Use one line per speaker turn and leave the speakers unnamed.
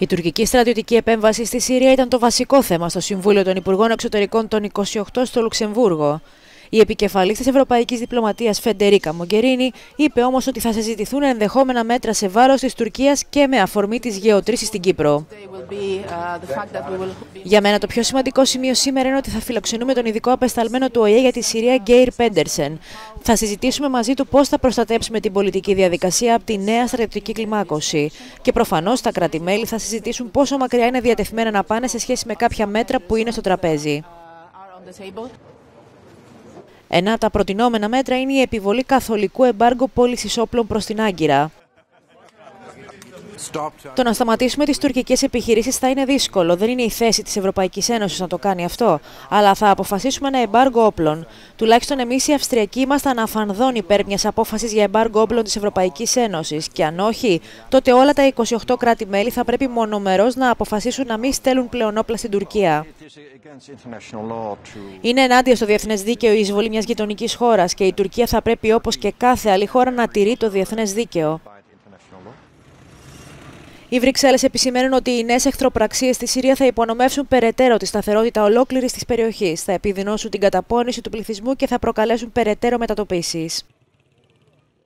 Η τουρκική στρατιωτική επέμβαση στη Συρία ήταν το βασικό θέμα στο Συμβούλιο των Υπουργών Εξωτερικών των 28 στο Λουξεμβούργο. Η επικεφαλής της Ευρωπαϊκής Διπλωματίας Φεντερίκα Μογκερίνη είπε όμως ότι θα συζητηθούν ενδεχόμενα μέτρα σε βάρος της Τουρκίας και με αφορμή της γεωτρήσης στην Κύπρο. Για μένα το πιο σημαντικό σημείο σήμερα είναι ότι θα φιλοξενούμε τον ειδικό απεσταλμένο του ΟΗΕ για τη Συρία Γκέιρ Πέντερσεν. Θα συζητήσουμε μαζί του πώς θα προστατέψουμε την πολιτική διαδικασία από τη νέα στρατιωτική κλιμάκωση. Και προφανώς τα κράτη-μέλη θα συζητήσουν πόσο μακριά είναι διατεθειμένα να πάνε σε σχέση με κάποια μέτρα που είναι στο τραπέζι. Ένα από τα προτινόμενα μέτρα είναι η επιβολή καθολικού εμπάργκο πώλησης όπλων προς την Άγκυρα. Το να σταματήσουμε τις τουρκικές επιχειρήσεις θα είναι δύσκολο. Δεν είναι η θέση της Ευρωπαϊκής Ένωσης να το κάνει αυτό. Αλλά θα αποφασίσουμε ένα εμπάργκο όπλων. Τουλάχιστον εμείς οι Αυστριακοί ήμασταν αφανδόν υπέρ μιας απόφασης για εμπάργκο όπλων της Ευρωπαϊκής Ένωσης. Και αν όχι, τότε όλα τα 28 κράτη-μέλη θα πρέπει μονομερώς να αποφασίσουν να μην στέλνουν πλέον όπλα στην Τουρκία. Είναι ενάντια στο διεθνές δίκαιο η εισβολή μιας γειτονικής χώρας και η Τουρκία θα πρέπει όπως και κάθε άλλη χώρα να τηρεί το διεθνές δίκαιο. Οι Βρυξέλλες επισημαίνουν ότι οι νέες εχθροπραξίες στη Συρία θα υπονομεύσουν περαιτέρω τη σταθερότητα ολόκληρης της περιοχής, θα επιδεινώσουν την καταπώνηση του πληθυσμού και θα προκαλέσουν περαιτέρω μετατοπίσεις.